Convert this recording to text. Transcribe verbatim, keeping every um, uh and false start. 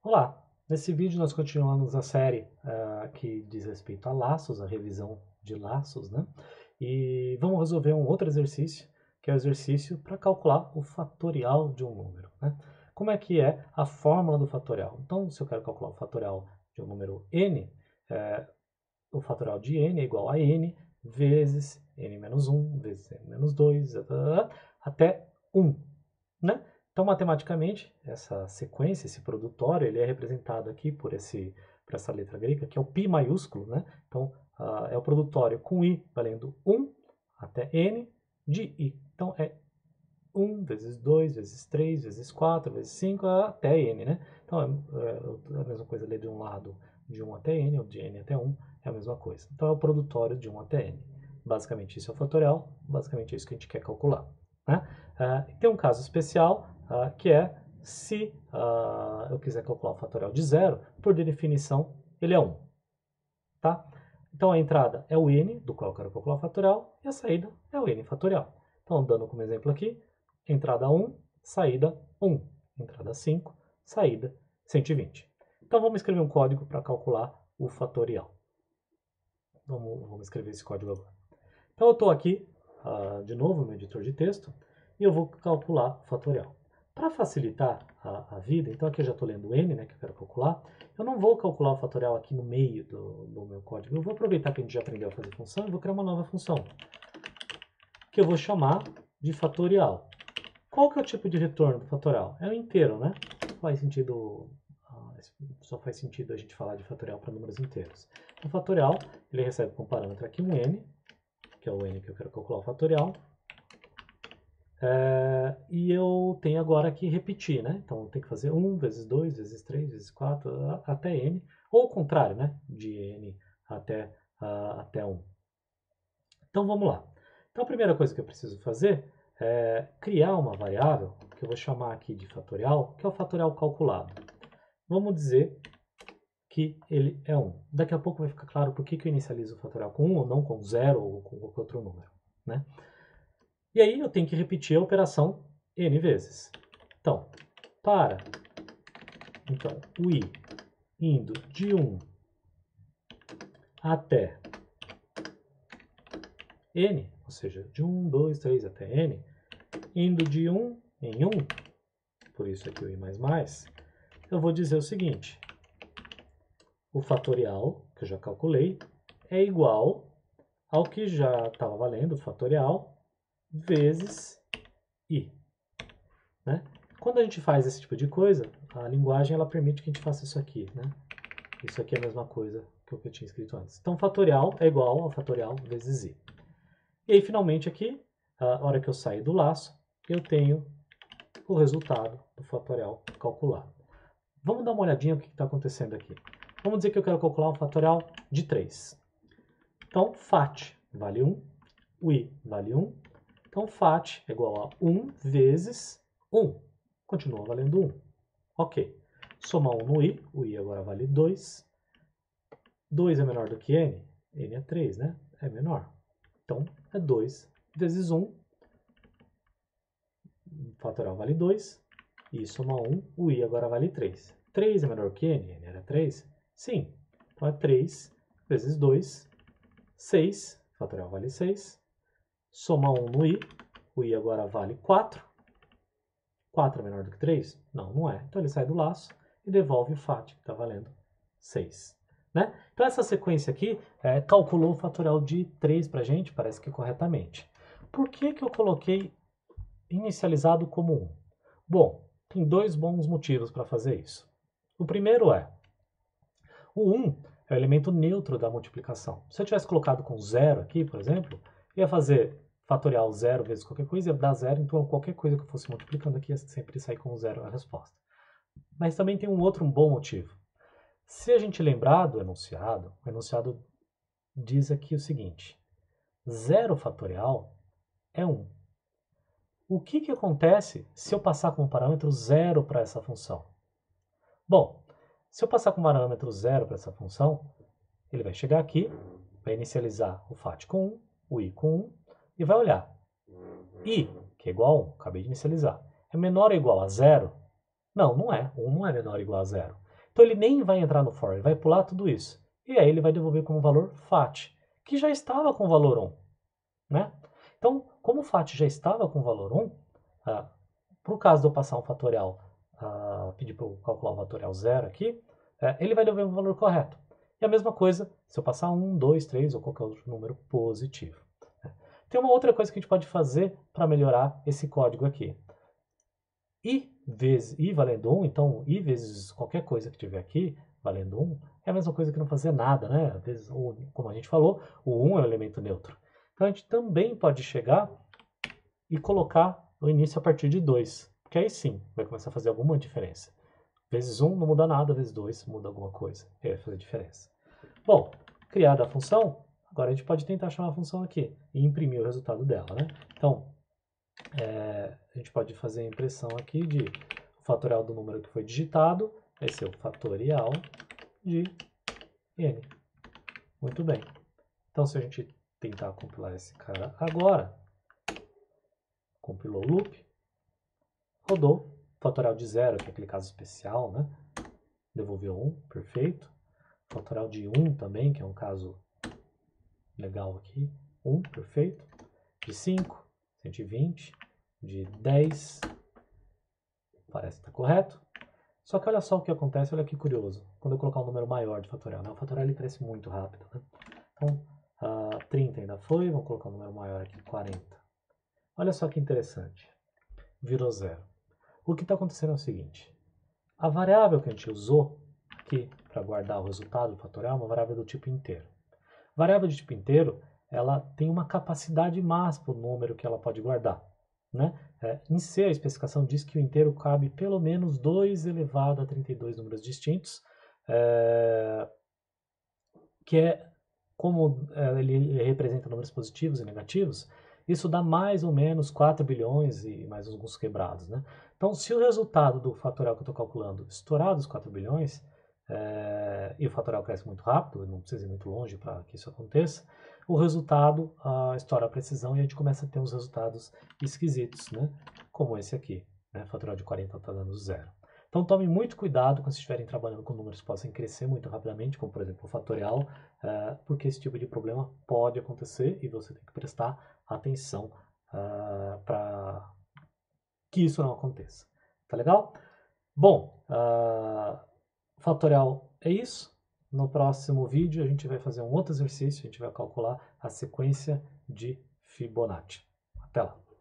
Olá! Nesse vídeo nós continuamos a série uh, que diz respeito a laços, a revisão de laços, né? E vamos resolver um outro exercício, que é o exercício para calcular o fatorial de um número, né? Como é que é a fórmula do fatorial? Então, se eu quero calcular o fatorial de um número n, é, o fatorial de n é igual a n vezes n menos um, vezes n menos dois, até um, né? Então, matematicamente, essa sequência, esse produtório, ele é representado aqui por, esse, por essa letra grega, que é o π maiúsculo, né? Então, uh, é o produtório com i valendo um até n de i. Então, é um vezes dois, vezes três, vezes quatro, vezes cinco, até n, né? Então, é, é a mesma coisa ler de um lado de um até n, ou de n até um, é a mesma coisa. Então, é o produtório de um até n. Basicamente, isso é o fatorial, basicamente é isso que a gente quer calcular, né? Uh, tem um caso especial, uh, que é se uh, eu quiser calcular o fatorial de zero, por definição, ele é um, tá? Então, a entrada é o n, do qual eu quero calcular o fatorial, e a saída é o n fatorial. Então, dando como exemplo aqui, entrada um, saída um. Entrada cinco, saída cento e vinte. Então, vamos escrever um código para calcular o fatorial. Vamos, vamos escrever esse código agora. Então, eu estou aqui, uh, de novo, no editor de texto, e eu vou calcular o fatorial. Para facilitar a, a vida, então aqui eu já estou lendo o n, né, que eu quero calcular, eu não vou calcular o fatorial aqui no meio do, do meu código. Eu vou aproveitar que a gente já aprendeu a fazer função e vou criar uma nova função, que eu vou chamar de fatorial. Qual que é o tipo de retorno do fatorial? É o inteiro, né? Faz sentido, só faz sentido a gente falar de fatorial para números inteiros. O fatorial, ele recebe como parâmetro aqui um n, que é o n que eu quero calcular o fatorial. É, e eu tenho agora que repetir, né? Então, eu tenho que fazer um vezes dois, vezes três, vezes quatro, até n. Ou o contrário, né? De n até, uh, até um. Então, vamos lá. Então, a primeira coisa que eu preciso fazer é criar uma variável, que eu vou chamar aqui de fatorial, que é o fatorial calculado. Vamos dizer que ele é um. Daqui a pouco vai ficar claro por que eu inicializo o fatorial com um, ou não com zero, ou com qualquer outro número, né? E aí eu tenho que repetir a operação n vezes. Então, para então, o i indo de um até n, ou seja, de um, dois, três até n, indo de um em um, por isso aqui o i mais mais, eu vou dizer o seguinte: o fatorial, que eu já calculei, é igual ao que já estava valendo, o fatorial, vezes i, né? Quando a gente faz esse tipo de coisa, a linguagem ela permite que a gente faça isso aqui, né? Isso aqui é a mesma coisa que o que eu tinha escrito antes. Então, fatorial é igual ao fatorial vezes i. E aí, finalmente, aqui, a hora que eu sair do laço, eu tenho o resultado do fatorial calculado. Vamos dar uma olhadinha no que está acontecendo aqui. Vamos dizer que eu quero calcular um fatorial de três. Então, fat vale um, o i vale um. Então, fat é igual a um vezes um. Continua valendo um. Ok. Somar um no i, o i agora vale dois. dois é menor do que n? N é três, né? É menor. Então, é dois vezes um. O fatorial vale dois. I soma um, o i agora vale três. três é menor que n? N era três? Sim. Então, é três vezes dois. seis. O fatorial vale seis. Soma um no i. O i agora vale quatro. quatro é menor do que três? Não, não é. Então, ele sai do laço e devolve o fat, que está valendo seis. Né? Então, essa sequência aqui é, calculou o fatorial de três para a gente, parece que corretamente. Por que, que eu coloquei inicializado como um? Bom, tem dois bons motivos para fazer isso. O primeiro é, o um é o elemento neutro da multiplicação. Se eu tivesse colocado com zero aqui, por exemplo, ia fazer fatorial zero vezes qualquer coisa, ia dar zero, então qualquer coisa que eu fosse multiplicando aqui ia sempre sair com zero a resposta. Mas também tem um outro um bom motivo. Se a gente lembrar do enunciado, o enunciado diz aqui o seguinte: zero fatorial é um. O que, que acontece se eu passar como parâmetro zero para essa função? Bom, se eu passar como parâmetro zero para essa função, ele vai chegar aqui, vai inicializar o fat com um, o i com um, e vai olhar. I, que é igual a um, acabei de inicializar, é menor ou igual a zero? Não, não é. um não é menor ou igual a zero. Então ele nem vai entrar no for, ele vai pular tudo isso. E aí ele vai devolver como valor fat, que já estava com o valor um. Né? Então, como o fat já estava com o valor um, ah, para o caso de eu passar um fatorial, ah, pedir para eu calcular o fatorial zero aqui, eh, ele vai devolver o valor correto. E a mesma coisa se eu passar um, dois, três ou qualquer outro número positivo. Tem uma outra coisa que a gente pode fazer para melhorar esse código aqui. I vezes i valendo um, então i vezes qualquer coisa que tiver aqui valendo um, é a mesma coisa que não fazer nada, né? Às vezes, como a gente falou, o um é um elemento neutro. Então a gente também pode chegar e colocar o início a partir de dois, porque aí sim vai começar a fazer alguma diferença. Vezes um não muda nada, vezes dois muda alguma coisa, e aí vai fazer diferença. Bom, criada a função, agora a gente pode tentar chamar a função aqui e imprimir o resultado dela, né? Então, é, a gente pode fazer a impressão aqui de o fatorial do número que foi digitado, vai ser o fatorial de n. Muito bem. Então, se a gente tentar compilar esse cara agora, compilou o loop, rodou, fatorial de zero, que é aquele caso especial, né? Devolveu um, perfeito. Fatorial de um também, que é um caso legal aqui, um, perfeito. De cinco, cento e vinte, de dez, parece que está correto. Só que olha só o que acontece, olha que curioso. Quando eu colocar um número maior de fatorial, né? O fatorial ele cresce muito rápido, né? Então, uh, trinta ainda foi, vamos colocar um número maior aqui, quarenta. Olha só que interessante, virou zero. O que está acontecendo é o seguinte, a variável que a gente usou aqui para guardar o resultado do fatorial é uma variável do tipo inteiro. Variável de tipo inteiro, ela tem uma capacidade máxima para o número que ela pode guardar. Né? É, em C, a especificação diz que o inteiro cabe pelo menos dois elevado a trinta e dois números distintos, é, que é como é, ele representa números positivos e negativos, isso dá mais ou menos quatro bilhões e mais alguns quebrados. Né? Então, se o resultado do fatorial que eu estou calculando estourar dos quatro bilhões, é, e o fatorial cresce muito rápido, não precisa ir muito longe para que isso aconteça, o resultado uh, estoura a precisão e a gente começa a ter uns resultados esquisitos, né? Como esse aqui, né? Fatorial de quarenta está dando zero. Então tome muito cuidado quando vocês estiverem trabalhando com números que possam crescer muito rapidamente, como por exemplo o fatorial, uh, porque esse tipo de problema pode acontecer e você tem que prestar atenção uh, para que isso não aconteça. Tá legal? Bom, uh, fatorial é isso. No próximo vídeo a gente vai fazer um outro exercício, a gente vai calcular a sequência de Fibonacci. Até lá!